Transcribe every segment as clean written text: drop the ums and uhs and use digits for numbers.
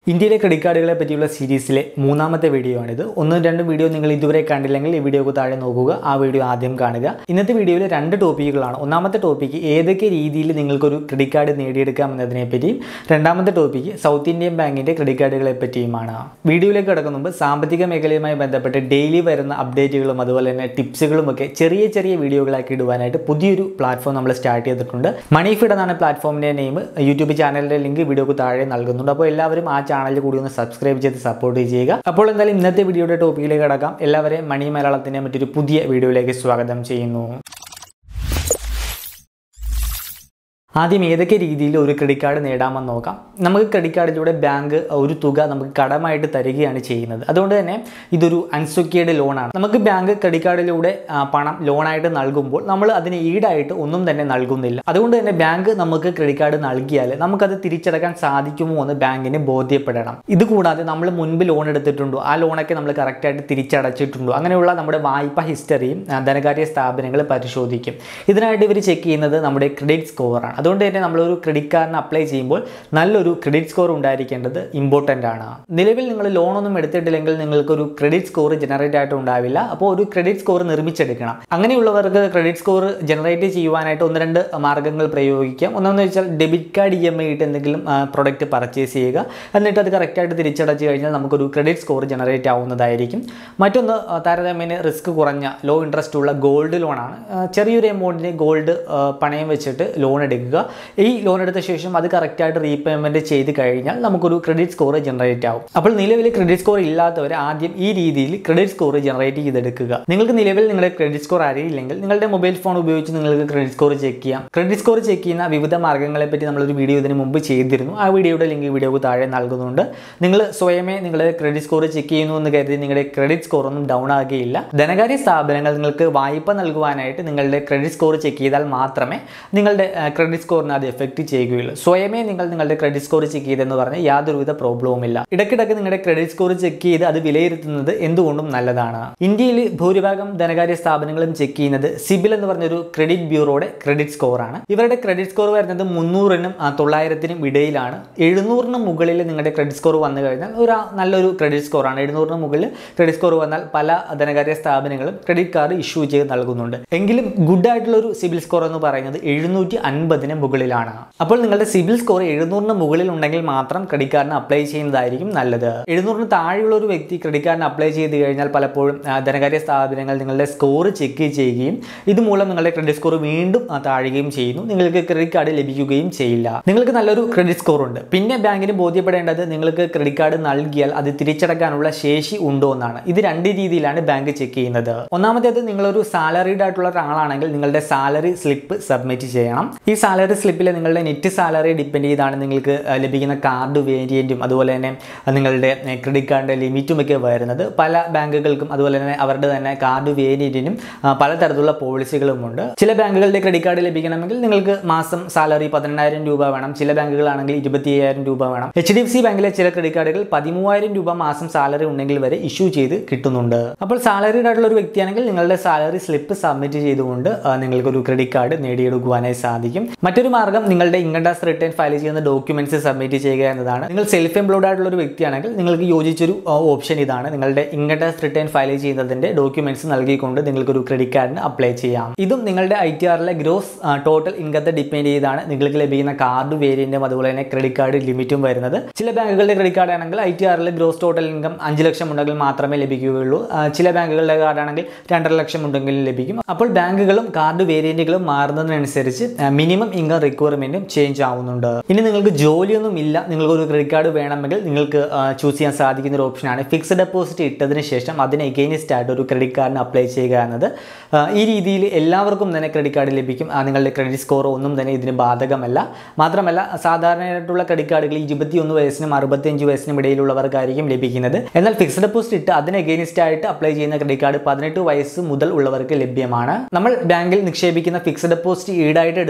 ഇന്ത്യയിലെ ക്രെഡിറ്റ് കാർഡുകളെ പറ്റിയുള്ള സീരീസിലെ മൂന്നാമത്തെ വീഡിയോ ആണിത്. ഒന്നും രണ്ടും വീഡിയോ നിങ്ങൾ ഇതുവരെ കണ്ടില്ലെങ്കിൽ ഈ വീഡിയോക്ക് താഴെ നോക്കുക, ആ വീഡിയോ ആദ്യം കാണുക. ഇന്നത്തെ വീഡിയോയിൽ രണ്ട് ടോപ്പിക്കുകളാണ്. ഒന്നാമത്തെ ടോപ്പിക്ക് ഏതൊക്കെ രീതിയിൽ നിങ്ങൾക്കൊരു ക്രെഡിറ്റ് കാർഡ് നേടിയെടുക്കാം എന്നതിനെ പറ്റിയും, രണ്ടാമത്തെ ടോപ്പിക്ക് സൗത്ത് ഇന്ത്യൻ ബാങ്കിന്റെ ക്രെഡിറ്റ് കാർഡുകളെ പറ്റിയുമാണ്. വീഡിയോയിലേക്ക് കടക്കുന്ന മുമ്പ് സാമ്പത്തിക മേഖലയുമായി ബന്ധപ്പെട്ട് ഡെയിലി വരുന്ന അപ്ഡേറ്റുകളും അതുപോലെ തന്നെ ടിപ്സുകളും ഒക്കെ ചെറിയ ചെറിയ വീഡിയോകളാക്കി ഇടുവാനായിട്ട് പുതിയൊരു പ്ലാറ്റ്ഫോം നമ്മൾ സ്റ്റാർട്ട് ചെയ്തിട്ടുണ്ട്. മണി ഫീഡ് എന്നാണ് പ്ലാറ്റ്ഫോമിന്റെ നെയിം. യൂട്യൂബ് ചാനലിന്റെ ലിങ്ക് വീഡിയോക്ക് താഴെ നൽകുന്നുണ്ട്. അപ്പോൾ എല്ലാവരും ആ ചാനലിൽ കൂടി ഒന്ന് സബ്സ്ക്രൈബ് ചെയ്ത് സപ്പോർട്ട് ചെയ്യുക. അപ്പോൾ എന്തായാലും ഇന്നത്തെ വീഡിയോയുടെ ടോപ്പിക്കിലേക്ക് കടക്കാം. എല്ലാവരെയും മണി മലയാളത്തിന്റെ മറ്റൊരു പുതിയ വീഡിയോയിലേക്ക് സ്വാഗതം ചെയ്യുന്നു. ആദ്യം ഏതൊക്കെ രീതിയിൽ ഒരു ക്രെഡിറ്റ് കാർഡ് നേടാമെന്ന് നോക്കാം. നമുക്ക് ക്രെഡിറ്റ് കാർഡിലൂടെ ബാങ്ക് ഒരു തുക നമുക്ക് കടമായിട്ട് തരികയാണ് ചെയ്യുന്നത്. അതുകൊണ്ട് തന്നെ ഇതൊരു അൺസെക്യൂർഡ് ലോണാണ്. നമുക്ക് ബാങ്ക് ക്രെഡിറ്റ് കാർഡിലൂടെ പണം ലോണായിട്ട് നൽകുമ്പോൾ നമ്മൾ അതിന് ഈടായിട്ട് ഒന്നും തന്നെ നൽകുന്നില്ല. അതുകൊണ്ട് തന്നെ ബാങ്ക് നമുക്ക് ക്രെഡിറ്റ് കാർഡ് നൽകിയാൽ നമുക്കത് തിരിച്ചടക്കാൻ സാധിക്കുമോ എന്ന് ബാങ്കിന് ബോധ്യപ്പെടണം. ഇതുകൂടാതെ നമ്മൾ മുൻപ് ലോൺ എടുത്തിട്ടുണ്ടോ, ആ ലോണൊക്കെ നമ്മൾ കറക്റ്റായിട്ട് തിരിച്ചടച്ചിട്ടുണ്ടോ, അങ്ങനെയുള്ള നമ്മുടെ വായ്പ ഹിസ്റ്ററിയും ധനകാര്യ സ്ഥാപനങ്ങൾ പരിശോധിക്കും. ഇതിനായിട്ട് ഇവർ ചെക്ക് ചെയ്യുന്നത് നമ്മുടെ ക്രെഡിറ്റ് സ്കോറാണ്. അതുകൊണ്ട് തന്നെ നമ്മളൊരു ക്രെഡിറ്റ് കാർഡിന് അപ്ലൈ ചെയ്യുമ്പോൾ നല്ലൊരു ക്രെഡിറ്റ് സ്കോർ ഉണ്ടായിരിക്കേണ്ടത് ഇമ്പോർട്ടൻ്റ് ആണ്. നിലവിൽ നിങ്ങൾ ലോണൊന്നും എടുത്തിട്ടില്ലെങ്കിൽ നിങ്ങൾക്കൊരു ക്രെഡിറ്റ് സ്കോർ ജനറേറ്റ് ആയിട്ട് ഉണ്ടാവില്ല. അപ്പോൾ ഒരു ക്രെഡിറ്റ് സ്കോർ നിർമ്മിച്ചെടുക്കണം. അങ്ങനെയുള്ളവർക്ക് ക്രെഡിറ്റ് സ്കോർ ജനറേറ്റ് ചെയ്യുവാനായിട്ട് ഒന്ന് രണ്ട് മാർഗ്ഗങ്ങൾ പ്രയോഗിക്കാം. ഒന്നെന്ന് വെച്ചാൽ ഡെബിറ്റ് കാർഡ് EMI ഇട്ട് എന്തെങ്കിലും പ്രൊഡക്റ്റ് പർച്ചേസ് ചെയ്യുക. എന്നിട്ട് അത് കറക്റ്റായിട്ട് തിരിച്ചടച്ച് കഴിഞ്ഞാൽ നമുക്കൊരു ക്രെഡിറ്റ് സ്കോർ ജനറേറ്റ് ആവുന്നതായിരിക്കും. മറ്റൊന്ന് താരതമ്യേന റിസ്ക് കുറഞ്ഞ ലോ ഇൻട്രസ്റ്റ് ഉള്ള ഗോൾഡ് ലോണാണ്. ചെറിയൊരു എമൗണ്ടിന് ഗോൾഡ് പണയം വെച്ചിട്ട് ലോൺ എടുക്കുക. ഈ ലോൺ എടുത്ത ശേഷം അത് കറക്റ്റായിട്ട് റീപേയ്മെന്റ് ചെയ്ത് കഴിഞ്ഞാൽ നമുക്കൊരു ക്രെഡിറ്റ് സ്കോർ ജനറേറ്റ് ആവും. അപ്പോൾ നിലവിൽ ക്രെഡിറ്റ് സ്കോർ ഇല്ലാത്തവർ ആദ്യം ഈ രീതിയിൽ ക്രെഡിറ്റ് സ്കോർ ജനറേറ്റ് ചെയ്തെടുക്കുക. നിങ്ങൾക്ക് നിലവിൽ നിങ്ങളുടെ ക്രെഡിറ്റ് സ്കോർ അറിയില്ലെങ്കിൽ നിങ്ങളുടെ മൊബൈൽ ഫോൺ ഉപയോഗിച്ച് നിങ്ങൾക്ക് ക്രെഡിറ്റ് സ്കോർ ചെക്ക് ചെയ്യാം. ക്രെഡിറ്റ് സ്കോർ ചെക്ക് ചെയ്യുന്ന വിവിധ മാർഗ്ഗങ്ങളെ പറ്റി നമ്മളൊരു വീഡിയോ ഇതിന് മുമ്പ് ചെയ്തിരുന്നു. ആ വീഡിയോയുടെ ലിങ്ക് വീഡിയോക്ക് താഴെ നൽകുന്നുണ്ട്. നിങ്ങൾ സ്വയമേ നിങ്ങളുടെ ക്രെഡിറ്റ് സ്കോർ ചെക്ക് ചെയ്യുന്നു എന്ന് കരുതി നിങ്ങളുടെ ക്രെഡിറ്റ് സ്കോർ ഒന്നും ഡൗൺ ആകുകയില്ല. ധനകാര്യ സ്ഥാപനങ്ങൾ നിങ്ങൾക്ക് വായ്പ നൽകുവാനായിട്ട് നിങ്ങളുടെ ക്രെഡിറ്റ് സ്കോർ ചെക്ക് ചെയ്താൽ മാത്രമേ നിങ്ങളുടെ ക്രെഡിറ്റ് സ്കോറിന് അത് എഫക്റ്റ് ചെയ്യുകയുള്ളൂ. സ്വയമേ നിങ്ങളുടെ ക്രെഡിറ്റ് സ്കോർ ചെക്ക് ചെയ്തെന്ന് പറഞ്ഞാൽ യാതൊരുവിധ പ്രോബ്ലവും ഇല്ല. ഇടയ്ക്കിടയ്ക്ക് നിങ്ങളുടെ ക്രെഡിറ്റ് സ്കോർ ചെക്ക് ചെയ്ത് അത് വിലയിരുത്തുന്നത് എന്തുകൊണ്ടും നല്ലതാണ്. ഇന്ത്യയിൽ ഭൂരിഭാഗം ധനകാര്യ സ്ഥാപനങ്ങളും ചെക്ക് ചെയ്യുന്നത് സിബിൽ എന്ന് പറഞ്ഞൊരു ക്രെഡിറ്റ് ബ്യൂറോയുടെ ക്രെഡിറ്റ് സ്കോറാണ്. ഇവരുടെ ക്രെഡിറ്റ് സ്കോർ വരുന്നത് 300-നും 900-നും ഇടയിലാണ്. 700-ന് മുകളിൽ നിങ്ങളുടെ ക്രെഡിറ്റ് സ്കോർ വന്നു കഴിഞ്ഞാൽ നല്ലൊരു ക്രെഡിറ്റ് സ്കോറാണ്. 700-ന് മുകളിൽ ക്രെഡിറ്റ് സ്കോർ വന്നാൽ പല ധനകാര്യ സ്ഥാപനങ്ങളും ക്രെഡിറ്റ് കാർഡ് ഇഷ്യൂ ചെയ്ത് നൽകുന്നുണ്ട്. എങ്കിലും ഗുഡ് ആയിട്ടുള്ള ഒരു സിബിൽ സ്കോർ എന്ന് പറയുന്നത് 750-ന് മുകളിലാണ്. അപ്പോൾ നിങ്ങളുടെ സിബിൽ സ്കോർ 700-ന് മുകളിൽ ഉണ്ടെങ്കിൽ മാത്രം ക്രെഡിറ്റ് കാർഡിന് അപ്ലൈ ചെയ്യുന്നതായിരിക്കും നല്ലത്. 700-ന് താഴെയുള്ള ഒരു വ്യക്തി ക്രെഡിറ്റ് കാർഡിന് അപ്ലൈ ചെയ്ത് കഴിഞ്ഞാൽ പലപ്പോഴും ധനകാര്യ സ്ഥാപനങ്ങൾ നിങ്ങളുടെ സ്കോർ ചെക്ക് ചെയ്യുകയും ഇതുമൂലം നിങ്ങളുടെ ക്രെഡിറ്റ് സ്കോർ വീണ്ടും താഴുകയും ചെയ്യുന്നു. നിങ്ങൾക്ക് ക്രെഡിറ്റ് കാർഡ് ലഭിക്കുകയും ചെയ്യില്ല. നിങ്ങൾക്ക് നല്ലൊരു ക്രെഡിറ്റ് സ്കോർ ഉണ്ട്. പിന്നെ ബാങ്കിന് ബോധ്യപ്പെടേണ്ടത് നിങ്ങൾക്ക് ക്രെഡിറ്റ് കാർഡ് നൽകിയാൽ അത് തിരിച്ചടക്കാനുള്ള ശേഷി ഉണ്ടോ എന്നാണ്. ഇത് രണ്ട് രീതിയിലാണ് ബാങ്ക് ചെക്ക് ചെയ്യുന്നത്. ഒന്നാമത്തേത്, നിങ്ങളൊരു സാലറീഡ് ആയിട്ടുള്ള ഒരാളാണെങ്കിൽ നിങ്ങളുടെ സാലറി സ്ലിപ്പ് സബ്മിറ്റ് ചെയ്യണം. ഈ സാലറി സ്ലിപ്പിൽ നിങ്ങളുടെ നെറ്റ് സാലറി ഡിപ്പെൻഡ് ചെയ്താണ് നിങ്ങൾക്ക് ലഭിക്കുന്ന കാർഡ് വേരിയൻറ്റും അതുപോലെ തന്നെ നിങ്ങളുടെ ക്രെഡിറ്റ് കാർഡിൻ്റെ ലിമിറ്റും ഒക്കെ വരുന്നത്. പല ബാങ്കുകൾക്കും അതുപോലെ തന്നെ അവരുടെ തന്നെ കാർഡ് വേരിയൻറ്റിനും പലതരത്തിലുള്ള പോളിസികളുമുണ്ട്. ചില ബാങ്കുകളുടെ ക്രെഡിറ്റ് കാർഡ് ലഭിക്കണമെങ്കിൽ നിങ്ങൾക്ക് മാസം സാലറി 18,000 രൂപ വേണം. ചില ബാങ്കുകളാണെങ്കിൽ 25,000 രൂപ വേണം. HDFC ബാങ്കിലെ ചില ക്രെഡിറ്റ് കാർഡുകൾ 13,000 രൂപ മാസം സാലറി ഉണ്ടെങ്കിൽ വരെ ഇഷ്യൂ ചെയ്ത് കിട്ടുന്നുണ്ട്. അപ്പോൾ സാലറീഡ് ആയിട്ടുള്ള ഒരു വ്യക്തിയാണെങ്കിൽ നിങ്ങളുടെ സാലറി സ്ലിപ്പ് സബ്മിറ്റ് ചെയ്തുകൊണ്ട് നിങ്ങൾക്കൊരു ക്രെഡിറ്റ് കാർഡ് നേടിയെടുക്കുവാനായി സാധിക്കും. മറ്റൊരു മാർഗ്ഗം നിങ്ങളുടെ ഇൻകം ടാക്സ് റിട്ടേൺ ഫയൽ ചെയ്യുന്ന ഡോക്യുമെന്റ്സ് സബ്മിറ്റ് ചെയ്യുക എന്നതാണ്. നിങ്ങൾ സെൽഫ് എംപ്ലോയ്ഡ് ആയിട്ടുള്ള ഒരു വ്യക്തിയാണെങ്കിൽ നിങ്ങൾക്ക് യോജിച്ചൊരു ഓപ്ഷൻ ഇതാണ്. നിങ്ങളുടെ ഇൻകം ടാക്സ് റിട്ടേൺ ഫയൽ ചെയ്യുന്നതിന്റെ ഡോക്യുമെന്റ്സ് നൽകിക്കൊണ്ട് നിങ്ങൾക്കൊരു ക്രെഡിറ്റ് കാർഡിന് അപ്ലൈ ചെയ്യാം. ഇതും നിങ്ങളുടെ ITRലെ ഗ്രോസ് ടോട്ടൽ ഇൻകത്തെ ഡിപ്പെൻഡ് ചെയ്താണ് നിങ്ങൾക്ക് ലഭിക്കുന്ന കാർഡ് വേരിയന്റും അതുപോലെ തന്നെ ക്രെഡിറ്റ് കാർഡ് ലിമിറ്റും വരുന്നത്. ചില ബാങ്കുകളുടെ ക്രെഡിറ്റ് കാർഡ് ആണെങ്കിൽ ITRലെ ഗ്രോസ് ടോട്ടൽ ഇൻകം 5 ലക്ഷം ഉണ്ടെങ്കിൽ മാത്രമേ ലഭിക്കുകയുള്ളൂ. ചില ബാങ്കുകളുടെ കാർഡാണെങ്കിൽ 2.5 ലക്ഷം ഉണ്ടെങ്കിലും ലഭിക്കും. അപ്പോൾ ബാങ്കുകളും കാർഡ് വേരിയന്റുകളും മാറുന്നതിനനുസരിച്ച് മിനിമം ഇൻകം റിക്വയർമെന്റും ചേഞ്ച് ആവുന്നുണ്ട്. ഇനി നിങ്ങൾക്ക് ജോലിയൊന്നും ഇല്ല, നിങ്ങൾക്ക് ഒരു ക്രെഡിറ്റ് കാർഡ് വേണമെങ്കിൽ നിങ്ങൾക്ക് ചൂസ് ചെയ്യാൻ സാധിക്കുന്ന ഒരു ഓപ്ഷനാണ് ഫിക്സ്ഡ് ഡെപ്പോസിറ്റ് ഇട്ടതിന് ശേഷം അതിന് എഗെയിൻസ്റ്റ് ആയിട്ട് ഒരു ക്രെഡിറ്റ് കാർഡിന് അപ്ലൈ ചെയ്യുക എന്നത്. ഈ രീതിയിൽ എല്ലാവർക്കും തന്നെ ക്രെഡിറ്റ് കാർഡ് ലഭിക്കും. നിങ്ങളുടെ ക്രെഡിറ്റ് സ്കോർ ഒന്നും തന്നെ ഇതിന് ബാധകമല്ല. മാത്രമല്ല സാധാരണയായിട്ടുള്ള ക്രെഡിറ്റ് കാർഡുകൾ 21 വയസ്സിനും 65 വയസ്സിനും ഇടയിലുള്ളവർക്കായിരിക്കും ലഭിക്കുന്നത്. എന്നാൽ ഫിക്സ്ഡ് ഡെപ്പോസിറ്റ് ഇട്ട് അതിന് എഗെയിൻസ്റ്റ് ആയിട്ട് അപ്ലൈ ചെയ്യുന്ന ക്രെഡിറ്റ് കാർഡ് 18 വയസ്സ് മുതൽ ഉള്ളവർക്ക് ലഭ്യമാണ്. നമ്മൾ ബാങ്കിൽ നിക്ഷേപിക്കുന്ന ഫിക്സ്ഡ് ഡെപ്പോസിറ്റ് ഈടായിട്ട് എടുത്തുകൊണ്ടാണ്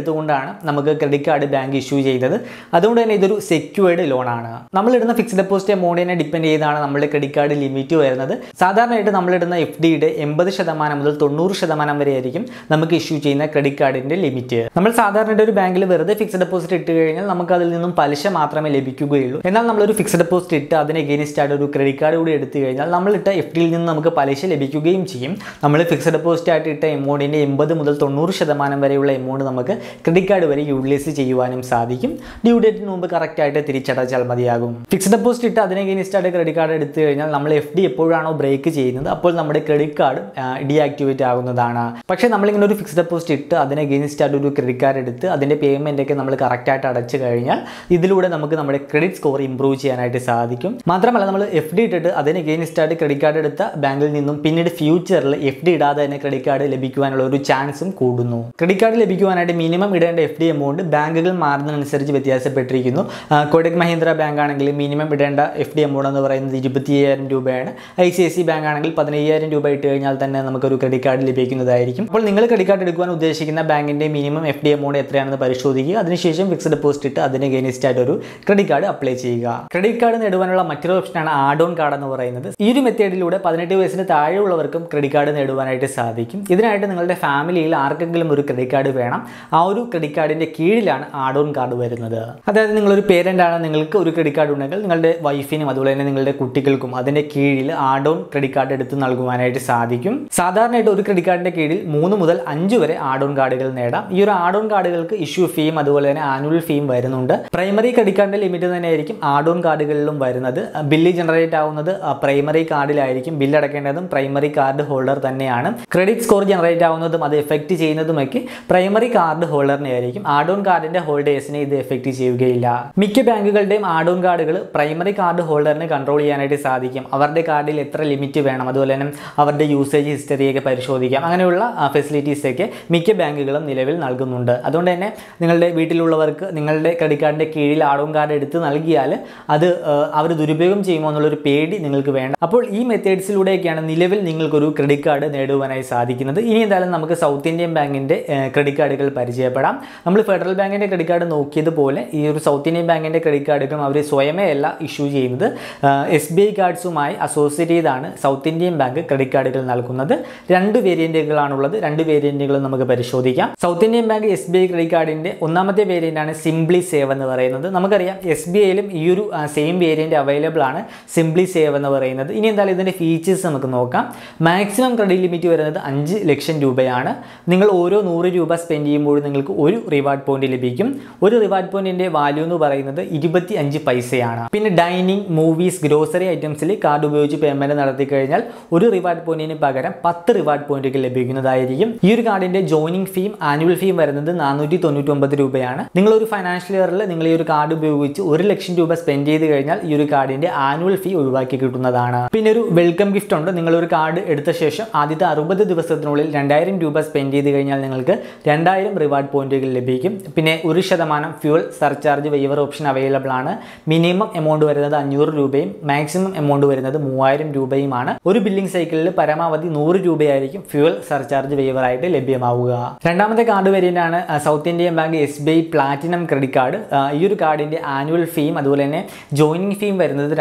നമുക്ക് ക്രെഡിറ്റ് കാർഡ് ബാങ്ക് ഇഷ്യൂ ചെയ്തത്. അതുകൊണ്ട് തന്നെ ഇതൊരു സെക്യൂർഡ് ലോണാണ്. നമ്മളിടുന്ന ഫിക്സ്ഡ് ഡെപ്പോസിറ്റ് എമൗണ്ടിനെ ഡിപ്പെൻഡ് ചെയ്താണ് നമ്മുടെ ക്രെഡിറ്റ് കാർഡ് ലിമിറ്റ് വരുന്നത്. സാധാരണയായിട്ട് നമ്മളിടുന്ന FDയുടെ 80% മുതൽ 90% വരെ ആയിരിക്കും നമുക്ക് ഇഷ്യൂ ചെയ്യുന്ന ക്രെഡിറ്റ് കാർഡിന്റെ ലിമിറ്റ്. നമ്മൾ സാധാരണയായിട്ട് ഒരു ബാങ്കിൽ വെറുതെ ഫിക്സ്ഡ് ഡെപ്പോസിറ്റ് ഇട്ട് കഴിഞ്ഞാൽ നമുക്ക് അതിൽ നിന്നും പലിശ മാത്രമേ ലഭിക്കുകയുള്ളൂ. എന്നാൽ നമ്മളൊരു ഫിക്സ്ഡ് ഡെപ്പോസിറ്റ് ഇട്ട് അതിന് എഗെയിൻസ്റ്റ് ആയിട്ട് ഒരു ക്രെഡിറ്റ് കാർഡ് കൂടി എടുത്തു കഴിഞ്ഞാൽ നമ്മളിട്ട FDയിൽ നിന്ന് നമുക്ക് പലിശ ലഭിക്കുകയും ചെയ്യും. നമ്മൾ ഫിക്സ്ഡ് ഡെപ്പോസിറ്റ് ആയിട്ട് ഇട്ട എമൗണ്ടിന്റെ 80 മുതൽ 90% വരെയുള്ള എമൗണ്ട് നമുക്ക് ക്രെഡിറ്റ് കാർഡ് വരെ യൂട്ടിലൈസ് ചെയ്യുവാനും സാധിക്കും. ഡ്യൂ ഡേറ്റിന് മുമ്പ് കറക്റ്റ് ആയിട്ട് തിരിച്ചടച്ചാൽ മതിയാകും. ഫിക്സ്ഡ് ഡെപ്പോസിറ്റ് ഇട്ട് അതിന് എഗെയിൻസ്റ്റ് ആയിട്ട് ക്രെഡിറ്റ് കാർഡ് എടുത്തു കഴിഞ്ഞാൽ നമ്മൾ FD എപ്പോഴാണോ ബ്രേക്ക് ചെയ്യുന്നത് അപ്പോൾ നമ്മുടെ ക്രെഡിറ്റ് കാർഡ് ഡീആക്ടിവേറ്റ് ആകുന്നതാണ്. പക്ഷേ നമ്മളിങ്ങനെ ഒരു ഫിക്സ്ഡ് ഡെപ്പോസിറ്റ് ഇട്ട് അതിന് എഗെയിൻസ്റ്റ് ആയിട്ട് ഒരു ക്രെഡിറ്റ് കാർഡ് എടുത്ത് അതിൻ്റെ പേയ്മെൻ്റ് ഒക്കെ നമ്മൾ കറക്റ്റായിട്ട് അടച്ചു കഴിഞ്ഞാൽ ഇതിലൂടെ നമുക്ക് നമ്മുടെ ക്രെഡിറ്റ് സ്കോർ ഇംപ്രൂവ് ചെയ്യാനായിട്ട് സാധിക്കും. മാത്രമല്ല നമ്മൾ FD ഇട്ടിട്ട് അതിന് എഗെയിൻസ്റ്റ് ആയിട്ട് ക്രെഡിറ്റ് കാർഡ് എടുത്ത ബാങ്കിൽ നിന്നും പിന്നീട് ഫ്യൂച്ചറിൽ FD ഇടാതെ തന്നെ ക്രെഡിറ്റ് കാർഡ് ലഭിക്കുവാനുള്ള ഒരു ചാൻസും കൂടുന്നു. ക്രെഡിറ്റ് കാർഡ് ലഭിക്കുവാനായിട്ട് മിനിമം ഇടേണ്ട FD എമൗണ്ട് ബാങ്കുകൾ മാറുന്നതനുസരിച്ച് വ്യത്യാസപ്പെട്ടിരിക്കുന്നു. കോട്ടക് മഹീന്ദ്ര ബാങ്ക് ആണെങ്കിൽ മിനിമം ഇടേണ്ട FD എമൗണ്ട് എന്ന് പറയുന്നത് 25,000 രൂപയാണ്. ICICI ബാങ്ക് ആണെങ്കിൽ 15,000 രൂപ ഇട്ട് കഴിഞ്ഞാൽ തന്നെ നമുക്കൊരു ക്രെഡിറ്റ് കാർഡ് ലഭിക്കുന്നതായിരിക്കും. അപ്പോൾ നിങ്ങൾ ക്രെഡിറ്റ് കാർഡ് എടുക്കുവാൻ ഉദ്ദേശിക്കുന്ന ബാങ്കിന്റെ മിനിമം FD എമൗണ്ട് എത്രയാണെന്ന് പരിശോധിക്കുക. അതിനുശേഷം ഫിക്സ്ഡ് ഡെപ്പോസിറ്റ് ഇട്ട് അതിന് എഗെയിൻസ്റ്റ് ആയിട്ട് ഒരു ക്രെഡിറ്റ് കാർഡ് അപ്ലൈ ചെയ്യുക. ക്രെഡിറ്റ് കാർഡ് നേടുവാനുള്ള മറ്റൊരു ഓപ്ഷനാണ് ആഡ് ഓൺ കാർഡ് എന്ന് പറയുന്നത്. ഈ ഒരു മെത്തേഡിലൂടെ 18 വയസ്സിന് താഴെയുള്ളവർക്കും ക്രെഡിറ്റ് കാർഡ് നേടുവാനായിട്ട് സാധിക്കും. ഇതിനായിട്ട് നിങ്ങളുടെ ഫാമിലിയിൽ ആർക്കെങ്കിലും ഒരു ക്രെഡിറ്റ് കാർഡ് വേണം. ആ ഒരു ക്രെഡിറ്റ് കാർഡിന്റെ കീഴിലാണ് ആഡ് ഓൺ കാർഡ് വരുന്നത്. അതായത് നിങ്ങളൊരു പേരന്റ് ആണ്, നിങ്ങൾക്ക് ഒരു ക്രെഡിറ്റ് കാർഡ് ഉണ്ടെങ്കിൽ നിങ്ങളുടെ വൈഫിനും അതുപോലെ തന്നെ നിങ്ങളുടെ കുട്ടികൾക്കും അതിന്റെ കീഴിൽ ആഡ് ഓൺ ക്രെഡിറ്റ് കാർഡ് എടുത്ത് നൽകുവാനായിട്ട് സാധിക്കും. സാധാരണയായിട്ട് ഒരു ക്രെഡിറ്റ് കാർഡിന്റെ കീഴിൽ 3 മുതൽ 5 വരെ ആഡ് ഓൺ കാർഡുകൾ നേടാം. ഈ ഒരു ആഡ് ഓൺ കാർഡുകൾക്ക് ഇഷ്യൂ ഫീയും അതുപോലെ തന്നെ ആനുവൽ ഫീയും വരുന്നുണ്ട്. പ്രൈമറി ക്രെഡിറ്റ് കാർഡിന്റെ ലിമിറ്റ് തന്നെയായിരിക്കും ആഡ് ഓൺ കാർഡുകളിലും വരുന്നത്. ബില്ല് ജനറേറ്റ് ആവുന്നത് പ്രൈമറി കാർഡിലായിരിക്കും. ബില്ല് അടക്കേണ്ടതും പ്രൈമറി കാർഡ് ഹോൾഡർ തന്നെയാണ്. ക്രെഡിറ്റ് സ്കോർ ജനറേറ്റ് ആവുന്നതും അത് എഫക്ട് ചെയ്യുന്നതുമൊക്കെ പ്രൈമറി കാർഡ് ഹോൾഡറിനെ ആയിരിക്കും. ആഡ് ഓൺ കാർഡിന്റെ ഹോൾഡേഴ്സിനെ ഇത് എഫക്ട് ചെയ്യുകയില്ല. മിക്ക ബാങ്കുകളുടെയും ആഡ് ഓൺ കാർഡുകൾ പ്രൈമറി കാർഡ് ഹോൾഡറിന് കൺട്രോൾ ചെയ്യാനായിട്ട് സാധിക്കും. അവരുടെ കാർഡിൽ എത്ര ലിമിറ്റ് വേണം, അതുപോലെ തന്നെ അവരുടെ യൂസേജ് ഹിസ്റ്ററിയൊക്കെ പരിശോധിക്കാം. അങ്ങനെയുള്ള ഫെസിലിറ്റീസ് ഒക്കെ മിക്ക ബാങ്കുകളും നിലവിൽ നൽകുന്നുണ്ട്. അതുകൊണ്ട് തന്നെ നിങ്ങളുടെ വീട്ടിലുള്ളവർക്ക് നിങ്ങളുടെ ക്രെഡിറ്റ് കാർഡിന്റെ കീഴിൽ ആഡ് ഓൺ കാർഡ് എടുത്ത് നൽകിയാൽ അത് അവർ ദുരുപയോഗം ചെയ്യുമോ എന്നുള്ളൊരു പേടി നിങ്ങൾക്ക് വേണ്ട. അപ്പോൾ ഈ മെത്തേഡ്സിലൂടെയൊക്കെയാണ് നിലവിൽ നിങ്ങൾക്കൊരു ക്രെഡിറ്റ് കാർഡ് നേടുവാനായി സാധിക്കുന്നത്. ഇനി എന്തായാലും നമുക്ക് സൗത്ത് ഇന്ത്യൻ ബാങ്കിന്റെ ക്രെഡിറ്റ് കാർഡുകൾ പരിചയപ്പെടാം. നമ്മൾ ഫെഡറൽ ബാങ്കിന്റെ ക്രെഡിറ്റ് കാർഡ് നോക്കിയതുപോലെ ഈ ഒരു സൗത്ത് ഇന്ത്യൻ ബാങ്കിന്റെ ക്രെഡിറ്റ് കാർഡുകളും അവർ സ്വയമേ അല്ല ഇഷ്യൂ ചെയ്യുന്നത്. SBI കാർഡ്സുമായി അസോസിയേറ്റ് ചെയ്താണ് സൗത്ത് ഇന്ത്യൻ ബാങ്ക് ക്രെഡിറ്റ് കാർഡുകൾ നൽകുന്നത്. 2 വേരിയന്റുകളാണുള്ളത്. 2 വേരിയന്റുകളും നമുക്ക് പരിശോധിക്കാം. South Indian bank SBI credit കാർഡിന്റെ ഒന്നാമത്തെ വേരിയന്റ് ആണ് സിംപ്ലി സേവ് എന്ന് പറയുന്നത്. നമുക്കറിയാം SBIയിലും ഈ ഒരു സെയിം വേരിയന്റ് അവൈലബിൾ ആണ്, സിംപ്ലി സേവ് എന്ന് പറയുന്നത്. ഇനി എന്തായാലും ഇതിന്റെ ഫീച്ചേഴ്സ് നമുക്ക് നോക്കാം. മാക്സിമം ക്രെഡിറ്റ് ലിമിറ്റ് വരുന്നത് 5 ലക്ഷം രൂപയാണ്. നിങ്ങൾ ഓരോ 100 രൂപ സ്പെൻഡ് ചെയ്യുമ്പോൾ നിങ്ങൾക്ക് ഒരു റിവാർഡ് പോയിന്റ് ലഭിക്കും. ഒരു റിവാർഡ് പോയിന്റിന്റെ വാല്യൂ എന്ന് പറയുന്നത് 25 പൈസയാണ്. പിന്നെ ഡൈനിങ്, മൂവീസ്, ഗ്രോസറി ഐറ്റംസിൽ കാർഡ് ഉപയോഗിച്ച് പേയ്മെന്റ് നടത്തി കഴിഞ്ഞാൽ ഒരു റിവാർഡ് പോയിന്റിന് പകരം 10 റിവാർഡ് പോയിന്റുകൾ ലഭിക്കുന്നതായിരിക്കും. ഈ ഒരു കാർഡിന്റെ ജോയിനിങ് ഫീയും ആനുവൽ ഫീയും വരുന്നത് 499 രൂപയാണ്. നിങ്ങളൊരു ഫൈനാൻഷ്യൽ ഇയറിൽ നിങ്ങൾ ഈ ഒരു കാർഡ് ഉപയോഗിച്ച് 1 ലക്ഷം രൂപ സ്പെൻഡ് ചെയ്ത് കഴിഞ്ഞാൽ ഈ ഒരു കാർഡിന്റെ ആനുവൽ ഫീ ഒഴിവാക്കി കിട്ടുന്നതാണ്. പിന്നെ ഒരു വെൽക്കം ഗിഫ്റ്റ് ഉണ്ട്. നിങ്ങളൊരു കാർഡ് എടുത്ത ശേഷം ആദ്യത്തെ 60 ദിവസത്തിനുള്ളിൽ 2000 രൂപ സ്പെൻഡ് ചെയ്ത് കഴിഞ്ഞാൽ നിങ്ങൾക്ക് 2000 റിവാർഡ് പോയിന്റുകൾ ലഭിക്കും. പിന്നെ 1% fuel surcharge waiver option available ആണ്. മിനിമം എമൗണ്ട് വരുന്നത് 500 രൂപയും മാക്സിമം എമൗണ്ട് വരുന്നത് 3000 രൂപയുമാണ്. ഒരു ബില്ലിംഗ് സൈക്കിളിൽ പരമാവധി 100 രൂപയായിരിക്കും ഫ്യൂൽ സർചാർജ് വെയ്വർ ആയിട്ട് ലഭ്യമാവുക. രണ്ടാമത്തെ കാർഡ് വേരിയന്റ് ആണ് South Indian bank SBI platinum credit card. ഈ ഒരു കാർഡിന്റെ ആനുവൽ ഫീയും അതുപോലെ തന്നെ ജോയിനിങ് ഫീയും വരുന്നത്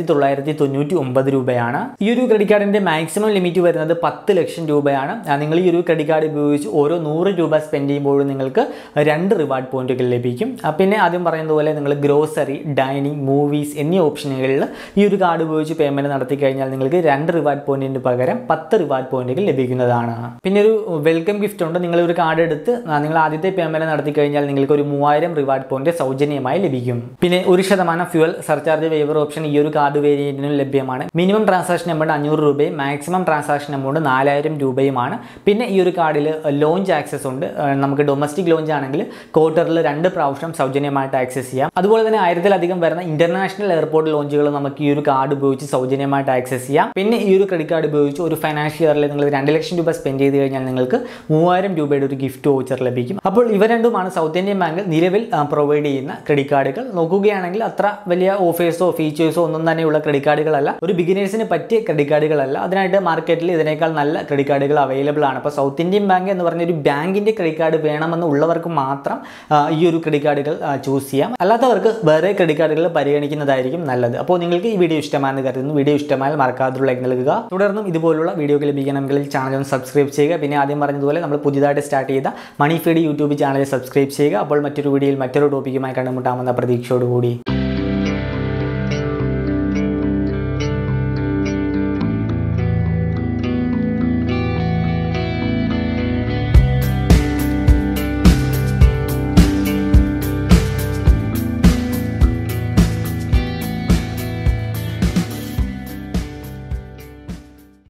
2999 രൂപയാണ്. ഈ ഒരു ക്രെഡിറ്റ് കാർഡിന്റെ മാക്സിമം ലിമിറ്റ് വരുന്നത് 10 ലക്ഷം രൂപയാണ്. നിങ്ങൾ ഈ ഒരു ക്രെഡിറ്റ് കാർഡ് ഉപയോഗിച്ച് ഓരോ 100 രൂപ സ്പെൻഡ് ചെയ്യുമ്പോഴും നിങ്ങൾക്ക് 2 റിവാർഡ് പോയിന്റുകൾ ലഭിക്കും. പിന്നെ ആദ്യം പറയുന്നതുപോലെ നിങ്ങൾ ഗ്രോസറി, ഡൈനിങ്, മൂവീസ് എന്നീ ഓപ്ഷനുകളിൽ ഈ ഒരു കാർഡ് ഉപയോഗിച്ച് പേയ്മെന്റ് നടത്തി കഴിഞ്ഞാൽ നിങ്ങൾക്ക് 2 റിവാർഡ് പോയിന്റിന് പകരം 10 റിവാർഡ് പോയിന്റുകൾ ലഭിക്കുന്നതാണ്. പിന്നെ ഒരു വെൽക്കം ഗിഫ്റ്റ് ഉണ്ട്. നിങ്ങൾ ഒരു കാർഡ് എടുത്ത് നിങ്ങൾ ആദ്യത്തെ പേയ്മെന്റ് നടത്തി കഴിഞ്ഞാൽ നിങ്ങൾക്ക് ഒരു 3000 റിവാർഡ് പോയിന്റ് സൗജന്യമായി ലഭിക്കും. പിന്നെ 1% ഫ്യൂൽ സർചാർജ് വെയ്വർ ഓപ്ഷൻ ഈ ഒരു കാർഡ് വേരിയന്റിനും ലഭ്യമാണ്. മിനിമം ട്രാൻസാക്ഷൻ എമൗണ്ട് 500 രൂപയും മാക്സിമം ട്രാൻസാക്ഷൻ എമൗണ്ട് 4000 രൂപയുമാണ്. പിന്നെ ഈ ഒരു കാർഡിൽ ലോഞ്ച് ആക്സസ് ഉണ്ട്. നമുക്ക് ഡൊമസ്റ്റിക് ലോഞ്ച് ആണെങ്കിൽ ക്വാർട്ടറിൽ 2 പ്രാവശ്യം സൗജന്യമായിട്ട് ആക്സസ് ചെയ്യാം. അതുപോലെ തന്നെ 1000-ലധികം വരുന്ന ഇന്റർനാഷണൽ എയർപോർട്ട് ലോഞ്ചുകൾ നമുക്ക് ഈ ഒരു കാർഡ് ഉപയോഗിച്ച് സൗജന്യമായിട്ട് ആക്സസ് ചെയ്യാം. പിന്നെ ഈ ഒരു ക്രെഡിറ്റ് കാർഡ് ഉപയോഗിച്ച് ഒരു ഫൈനാൻഷ്യൽ ഇയറിൽ നിങ്ങൾ 2 ലക്ഷം രൂപ സ്പെൻഡ് ചെയ്ത് കഴിഞ്ഞാൽ നിങ്ങൾക്ക് 3000 രൂപയുടെ ഒരു ഗിഫ്റ്റ് വൗച്ചർ ലഭിക്കും. അപ്പോൾ ഇവ രണ്ടുമാണ് സൗത്ത് ഇന്ത്യൻ ബാങ്ക് നിലവിൽ പ്രൊവൈഡ് ചെയ്യുന്ന ക്രെഡിറ്റ് കാർഡുകൾ. നോക്കുകയാണെങ്കിൽ അത്ര വലിയ ഓഫേഴ്സോ ഫീച്ചേഴ്സോ ഒന്നും തന്നെയുള്ള ക്രെഡിറ്റ് കാർഡുകളല്ല. ഒരു ബിഗിനേഴ്സിന് പറ്റിയ ക്രെഡിറ്റ് കാർഡുകളല്ല. അതിനായിട്ട് മാർക്കറ്റിൽ ഇതിനേക്കാൾ നല്ല ക്രെഡിറ്റ് കാർഡുകൾ അവൈലബിൾ ആണ്. അപ്പോൾ സൗത്ത് ഇന്ത്യൻ ബാങ്ക് എന്ന് പറഞ്ഞ ഒരു ബാങ്കിന്റെ ക്രെഡിറ്റ് കാർഡ് വേണമെന്നുള്ളവർക്ക് ഉള്ളവർക്ക് മാത്രം ഈ ഒരു ക്രെഡിറ്റ് കാർഡുകൾ ചൂസ് ചെയ്യാം. അല്ലാത്തവർക്ക് വേറെ ക്രെഡിറ്റ് കാർഡുകൾ പരിഗണിക്കുന്നതായിരിക്കും നല്ലത്. അപ്പോൾ നിങ്ങൾക്ക് ഈ വീഡിയോ ഇഷ്ടമാണെന്ന് കരുതുന്നു. വീഡിയോ ഇഷ്ടമായാൽ മറക്കാതെ ലൈക്ക് നൽകുക. തുടർന്നും ഇതുപോലുള്ള വീഡിയോകൾ ലഭിക്കണമെങ്കിൽ ചാനൽ ഒന്ന് സബ്സ്ക്രൈബ് ചെയ്യുക. പിന്നെ ആദ്യം പറഞ്ഞതുപോലെ നമ്മൾ പുതിയതായിട്ട് സ്റ്റാർട്ട് ചെയ്ത money feed YouTube channel subscribe ചെയ്യുക. അപ്പോൾ മറ്റൊരു വീഡിയോയിൽ മറ്റൊരു ടോപ്പിക്കുമായി കണ്ടുമുട്ടാമെന്ന പ്രതീക്ഷയോടുകൂടി